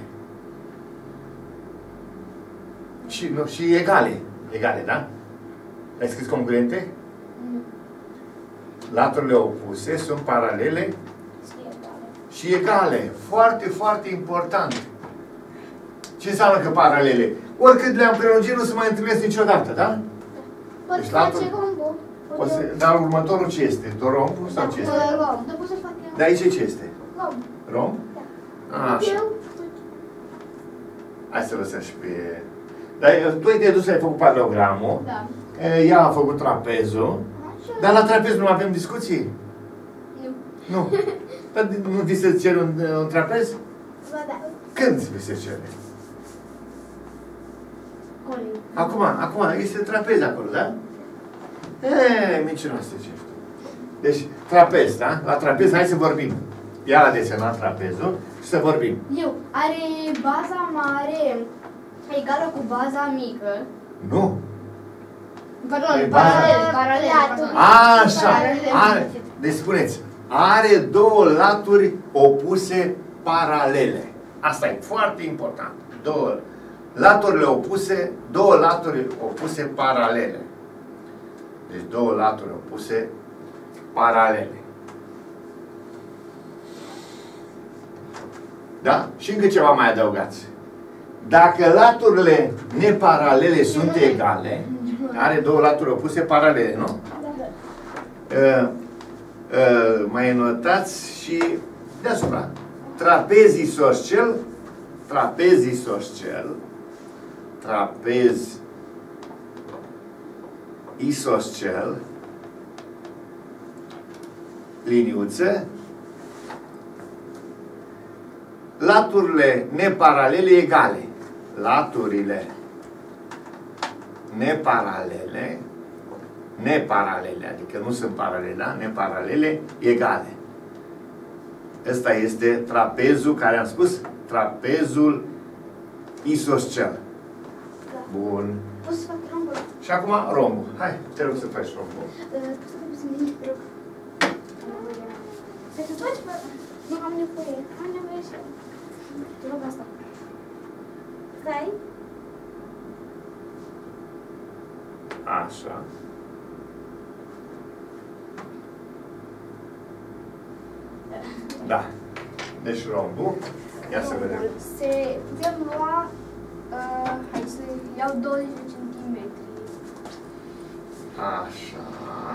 Și, nu, și egale. Egale, da? Ai scris congruente? Nu. Laturile opuse sunt paralele Scrie tare. și egale. Foarte, foarte important. Ce înseamnă că paralele? Oricât le-am prelungit, nu se mai întâlnesc niciodată, da? Pot Deci face latul- rombul. O să, dar următorul ce este? Dorombul sau ce este? Rom. Nu pot să fac eu. De aici ce este? Rom. Rom? Da. Așa. Eu? Hai să lăsăm și pe... Dar tu ai dus, ai făcut paralogramul, Da. ea a făcut trapezul, Așa. dar la trapez nu avem discuții? Nu. Nu. Dar nu vi se cere un, un trapez? Ba da. Când vi se cere? Colin. Acum, acum, este trapez acolo, da? Eee, mincinoasă ce știu. Deci, trapez, da? La trapez, hai să vorbim. Ea a desenat trapezul și să vorbim. Eu. Are baza mare egală cu baza mică. Nu? Pardon, E paralel, baza- paralel. laturi. pardon. Așa, Paralele. are. Deci spuneți, are două laturi opuse paralele. Asta e foarte important. Două laturile opuse, două laturi opuse paralele. Deci două laturi opuse paralele. Da? Și încă ceva mai adăugați. Dacă laturile neparalele sunt egale, Are două laturi opuse paralele, nu? Uh, uh, mai notați și deasupra. Trapez isoscel, trapez isoscel, trapez isoscel, liniuță, laturile neparalele egale. Laturile neparalele, neparalele, adică nu sunt paralele, da? Neparalele, egale. Ăsta este trapezul, care am spus, trapezul isoscel. Da. Bun. Poți să fac rombul? Și acum rombul. Hai, te rog să faci rombul. Poți să fac puțin, te rog. Să te faci? Nu am nevoie. Am nevoie și eu. Te rog asta. Stai. Așa. Da. Deci rombul. Ia să vedem. Se putem lua, uh, hai să iau douăzeci de centimetri. Așa.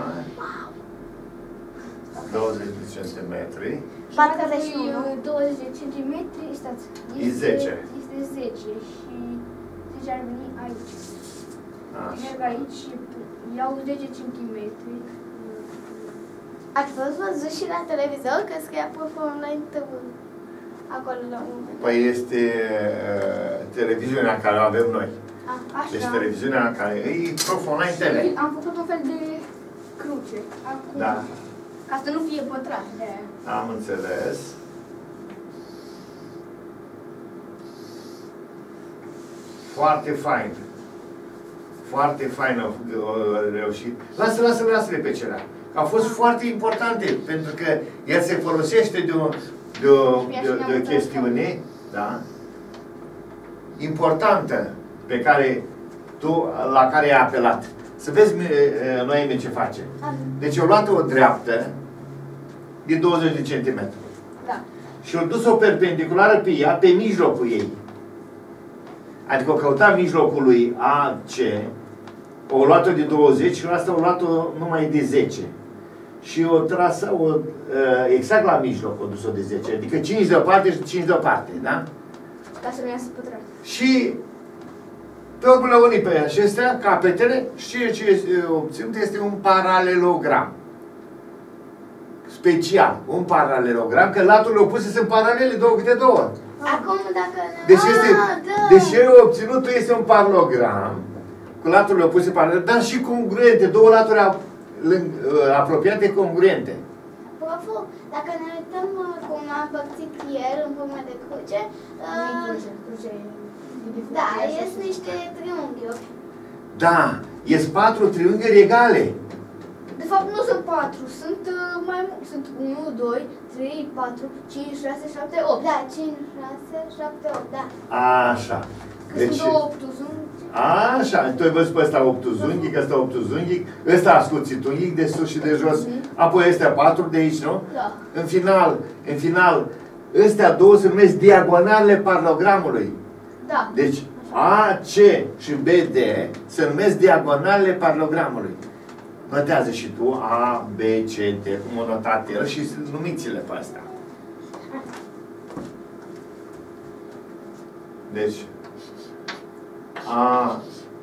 douăzeci de centimetri. patruzeci și unu. douăzeci de centimetri, stați. E zece. Este zece și zece ar veni aici. Așa. Merg aici și iau zece centimetri. Ați fost văzut și la televizor că scria Prof Online T V acolo la un moment. Păi este uh, televiziunea care o avem noi. Ah, Așa. Deci televiziunea care e Prof Online T V. Am făcut un fel de cruce. Acum. Da. Ca să nu fie pătrat. De Am înțeles. Foarte fain. Foarte fain au au reușit. Lasă, lasă, lasă-le pe celea. Au fost foarte importante, pentru că el se folosește de o, de o, de o, de o chestiune, da? Importantă, pe care tu, la care ai apelat. Să vezi, Noemi, ce face. Deci, eu luat o dreaptă de douăzeci de centimetri. Da. Și au dus-o perpendiculară pe ea, pe mijlocul ei. Adică o căuta mijlocul lui A C, o luat-o de douăzeci și asta o luat-o numai de zece. Și o trasă o, exact la mijloc, o dus-o de zece. Adică cinci de o parte și cinci de o parte, da? Ca să nu iasă pătrat. Și pe urmă le unii pe acestea, capetele, și ce este obținut este un paralelogram. Special, un paralelogram, că laturile opuse sunt paralele, două câte două. Acum dacă... Deci, este, Ah, da. deci el obținutul este un paralogram, cu laturile opuse paralele, dar și congruente, două laturi a, lâng, apropiate congruente. Profu, dacă ne uităm uh, cum a împărțit el în formă de cruce, uh, Cruce, cruce. da, ies niște triunghiuri. Da, ies patru triunghiuri egale. De fapt nu sunt patru, sunt uh, mai mult. Sunt unu, doi, trei, patru, cinci, șase, șapte, opt. Da, cinci, șase, șapte, opt, da. Așa. Că Deci, sunt două optuzuni. așa, tu ai văzut pe ăsta optuzunghic, ăsta optuzunghic, ăsta ascuțitunghic de sus și de jos, apoi ăstea patru de aici, nu? Da. În final, în final, ăstea două se numesc diagonalele paralelogramului. Da. Deci A C și B D se numesc diagonalele paralelogramului. Notează și tu A, B, C, D, cum o notat el și numiți-le pe astea. Deci A,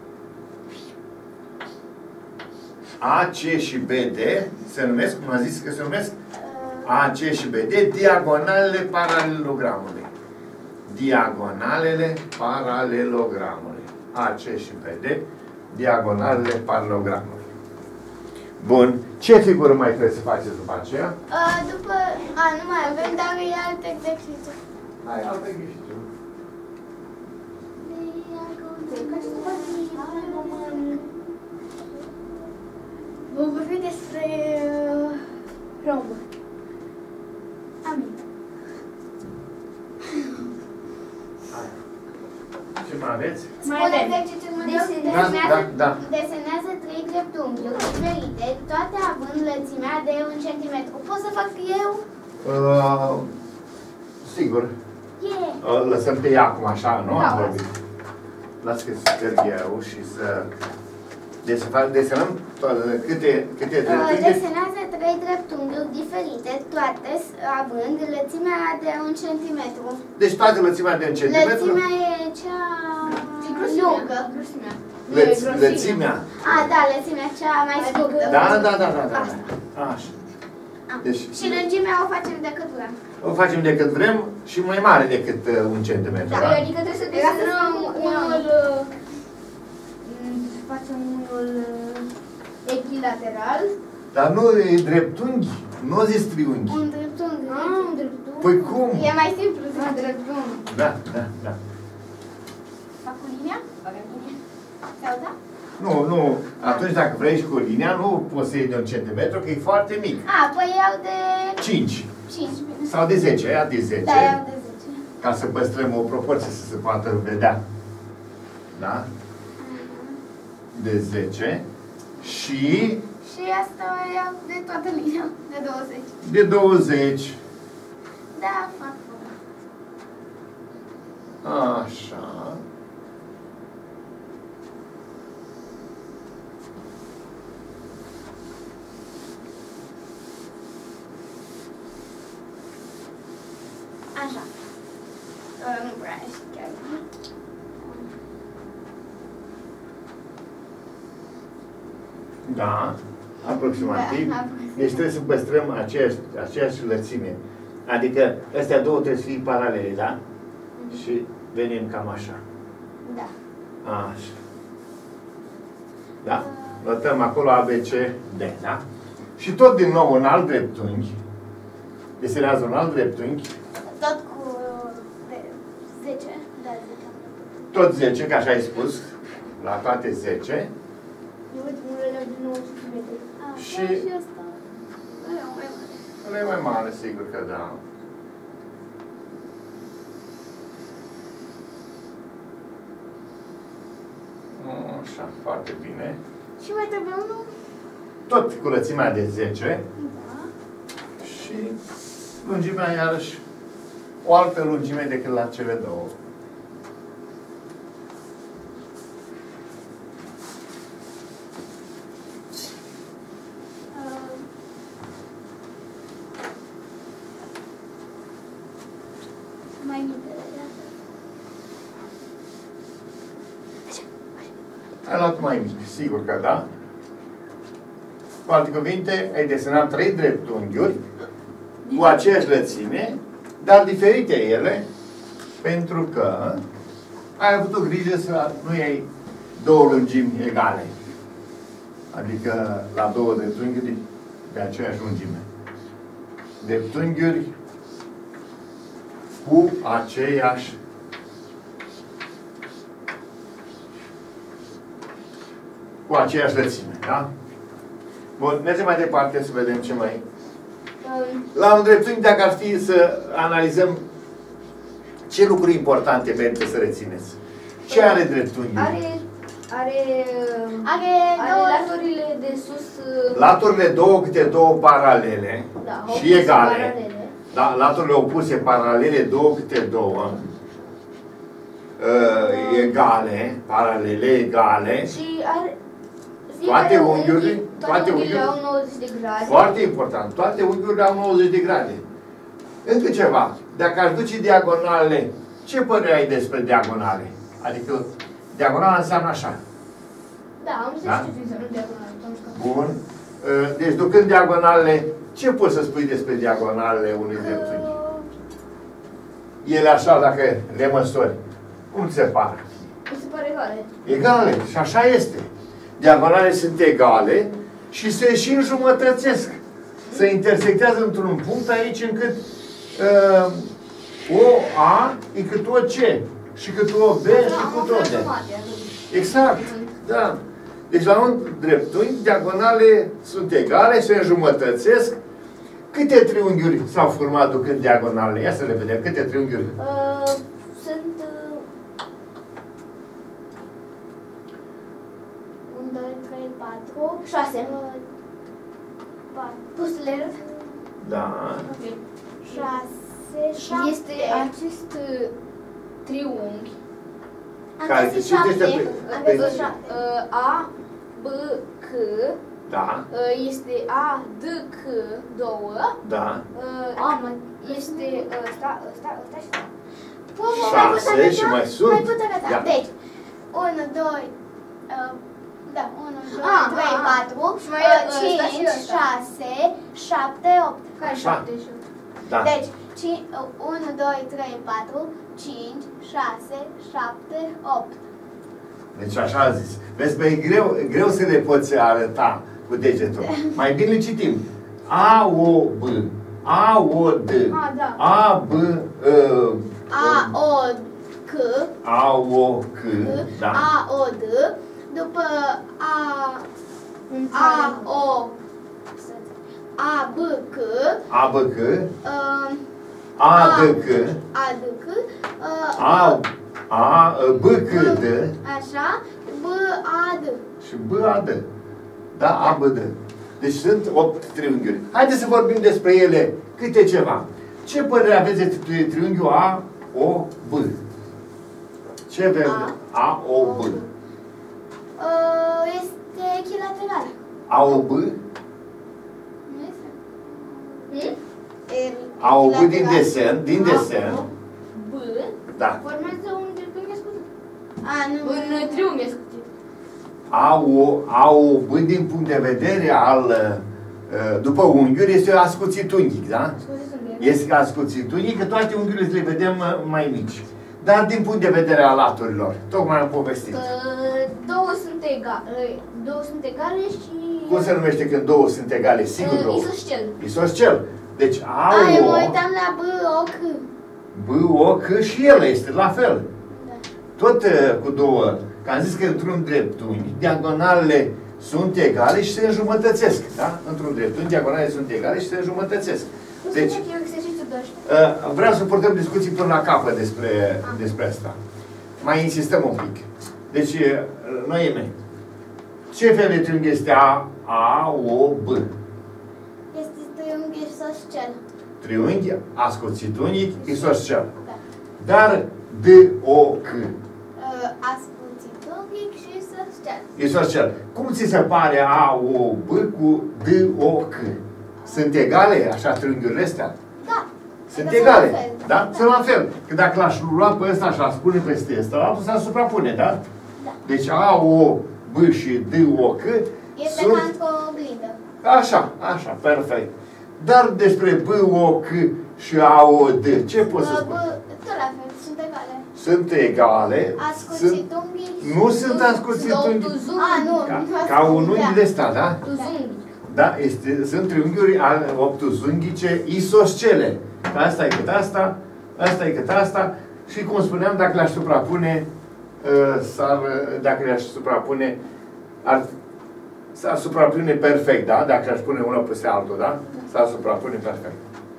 A, C și B D se numesc, cum am zis că se numesc A, C și B D, diagonalele paralelogramului. Diagonalele paralelogramului. A, C și B D, diagonalele paralelogramului. Bun. Ce figură mai trebuie să faceți după aceea? Uh, după... A, nu mai avem, dar e alt exercițiu. Hai, altă exercițiu. Vom vorbi despre uh, romburi. Amin. Ce mai aveți? Spune exercițiul meu, Desenează- Da, desenează, da, da. desenează trei dreptunghiuri diferite, toate având lățimea de un centimetru. Pot să fac eu? Uh, sigur. Yeah. Uh, lăsăm pe ea acum așa, nu? Da. Am vorbit. Las că să sperg eu și să Deci să fac, desenăm toate, câte, câte Uh, dreptunghiuri? Desenează trei dreptunghiuri diferite, toate având lățimea de un centimetru. Deci toată lățimea de un centimetru? Lățimea e cea lungă. Grosimea. Lăț, lățimea. A, da, lățimea cea mai scurtă. Da, da, da, da, da. Asta. Așa. A. Deci, Și lungimea o facem de cât vrem. o facem de cât vrem și mai mare decât uh, un centimetru. Da. Da? Adică trebuie să Era să desenăm scriu unul, uh, să facem unul uh, echilateral. Dar nu e dreptunghi, nu o zis triunghi. Un dreptunghi. Ah, un dreptunghi. Păi cum? E mai simplu. Ah, dreptunghi. Da, da, da. Fac cu linia? Sau da? Nu, nu. Atunci dacă vrei și cu linia, nu poți să iei de un centimetru, că e foarte mic. A, păi iau de cinci. cinci. Bine. Sau de zece, aia de zece. Da, iau de zece. Ca să păstrăm o proporție să se poată vedea. Da? De zece. Și Și asta o iau de toată linia, de douăzeci. de douăzeci. Da, fac. Așa. Așa. Uh, nu prea e chiar. Da. Aproximativ. Da, aproximativ. Deci trebuie să păstrăm aceeași, aceeași lățime. Adică astea două trebuie să fie paralele, da? Și venim cam așa. Da. Așa. Da? Notăm acolo A, B, C, D, da? Și tot din nou un alt dreptunghi. Desenează un alt dreptunghi. Tot cu de zece. Da, zece. Tot zece, ca așa ai spus. La toate zece. Uite, unele de nouă centimetri. A, Și- și asta. Ăla mai mare. Ăla e mai mare, sigur că da. Așa, foarte bine. Și mai trebuie unul? Tot cu lățimea de zece. Da. Și lungimea iarăși o altă lungime decât la cele două. Uh, mai mică de asta. Ai luat mai mic, sigur că da. Cu alte cuvinte, ai desenat trei dreptunghiuri cu aceeași lățime, dar diferite ele, pentru că ai avut o grijă să nu iei două lungimi egale. Adică la două dreptunghiuri de aceeași lungime. Dreptunghiuri cu aceeași cu aceeași lățime, da? Bun, mergem mai departe să vedem ce mai... La un dreptunghi, dacă ar fi să analizăm ce lucruri importante merită să rețineți. Ce are dreptunghiul? Are, are, Are are două laturile de sus, uh, Laturile două câte două paralele da, și opuse egale. paralele. Da, laturile opuse paralele, două câte două. Uh, egale, paralele egale. Și are Toate fiecare unghiurile, unghi- toate toate unghiurile unghiurile- au nouăzeci de grade. Foarte important. Toate unghiurile au nouăzeci de grade. Încă ceva. Dacă aș duce diagonalele, ce părere ai despre diagonale? Adică, diagonala înseamnă așa. Da, am zis Da? ce înseamnă diagonal. am știut. Bun. Deci, ducând diagonalele, ce poți să spui despre diagonalele unui dreptunghi? Ele așa, dacă le măsori, cum ți se pare? Mi se pare egale. Egale. Și așa este. Diagonalele sunt egale și se și înjumătățesc. Se intersectează într-un punct aici încât uh, o A e cât o C și cât o B și Am cât o aflat D. jumate, atunci. Exact. Da. Deci la un dreptunghi, diagonale sunt egale, se înjumătățesc. Câte triunghiuri s-au format ducând diagonalele? Ia să le vedem. Câte triunghiuri? Uh, sunt uh, unu, doi, trei, patru. șase. patru. Poți să le arăt? Da. Ok. șase, Și șapte. este acest uh, triunghi. Am Care găsit citește șapte. pe- Am pe- găsit șapte. Uh, A, B, B, C, Da. uh, este A, D, C, două, Da. uh, A, mă- este ăsta, ăsta, ăsta și ăsta. șase și mai sunt. Mai putem arăta. Da. Deci, unu, doi, uh, da, unu, doi, Ah, trei, ah, patru, și mai uh, e ăsta și cinci, ăsta. șase, șapte, opt. Care Așa. șapte și opt? Da. Deci, unu, doi, trei, patru, cinci, șase, șapte, opt. Deci așa a zis. Vezi, bă, e greu, e greu să le poți arăta cu degetul. Mai bine citim. A, O, B. A, O, D. Ah, da. A, B, uh, A, O, C, A, O, C. Da. A, O, D, după A, Un A, O, A, B, C, A, B, C. uh, A, D, C. A, D, C, uh, A, A, B, C, D. așa, B, A, D. Și B, A, D. Da, A, B, D. Deci sunt opt triunghiuri. Haideți să vorbim despre ele câte ceva. Ce părere aveți de triunghiul A, O, B? Ce vezi? A, O, B. Uh, este echilateral. A, O, B? Nu este? Hmm? E A, O, B din echilateral. desen, din desen. B, Da. formează un triunghi ascuțit. A, nu. Un triunghi ascuțit. A, O, A, O, B din punct de vedere al, uh, după unghiuri, este ascuțit unghic, da? Scuze, sunt bine. Este ascuțit unghic, că toate unghiurile le vedem uh, mai mici. Dar din punct de vedere al laturilor, tocmai am povestit. Că două sunt egale, două sunt egale și... Cum se numește când două sunt egale? Sigur două. Isoscel. Isoscel. Deci A, A, eu mă O, uitam la B, O, C. B, O, C și el este la fel. Da. Tot uh, cu două. Că am zis că într-un dreptunghi, diagonalele sunt egale și se înjumătățesc. Da? Într-un dreptunghi, diagonalele sunt egale și se înjumătățesc. Deci, Deci... E exercițiul doisprezece. uh, vreau să purtăm discuții până la capăt despre, despre asta. Mai insistăm un pic. Deci, uh, noi mei. Ce fel de triunghi este A, A, O, B? Este triunghi isoscel. Triunghi, ascuțit unghic, isoscel. Da. Dar D, O, C. Uh, ascuțit unghic și isoscel. Isoscel. Cum ți se pare A, O, B cu D, O, C? Sunt egale, așa, triunghiurile astea? Da. Sunt Adică egale. sunt la fel. Da? Sunt la fel. Că dacă l-aș lua pe ăsta și l-aș pune peste ăsta, altul s-ar suprapune, da? Da. Deci A, O, B și D, O, C Este sunt... ca într-o oglindă. Așa, așa, perfect. Dar despre B, O, C și A, O, D, ce poți să Uh, spui? B, tot la fel, sunt egale. Sunt egale. Ascuțit Sunt... unghic. Nu sunt ascuțit Două unghic. tuzunghi. A, nu. Ca, nu ca un ascuțit, unghi da. de ăsta, da? Tuzunghi. Da, este, sunt triunghiuri ale obtuzunghice isoscele. Asta e cât asta, asta e cât asta și cum spuneam, dacă le-aș suprapune, uh, s-ar, dacă le-aș suprapune, ar, s-ar suprapune perfect, da? Dacă le-aș pune unul peste altul, da? S-ar suprapune perfect.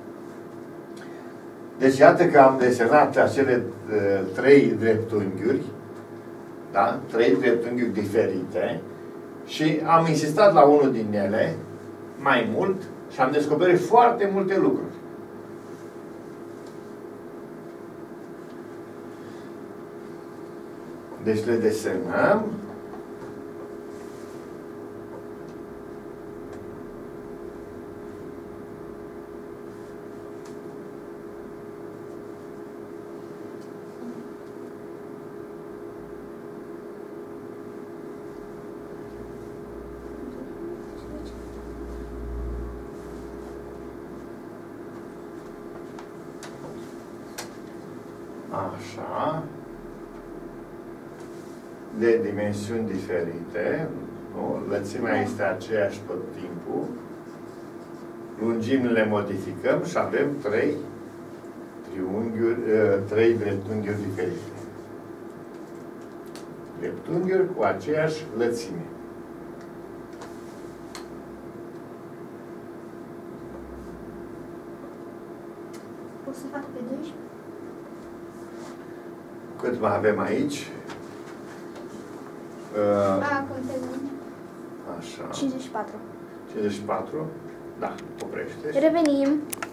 Deci iată că am desenat acele uh, trei dreptunghiuri, da? Trei dreptunghiuri diferite și am insistat la unul din ele mai mult și am descoperit foarte multe lucruri. Deci le desenăm. Așa. De dimensiuni diferite. Nu? Lățimea este aceeași tot timpul. Lungimile modificăm și avem trei triunghiuri, trei dreptunghiuri diferite. Dreptunghiuri cu aceeași lățime. O să fac pe doisprezece. Cât mai avem aici? Acum termin. Așa. cincizeci și patru. cincizeci și patru. Da, oprește. Revenim.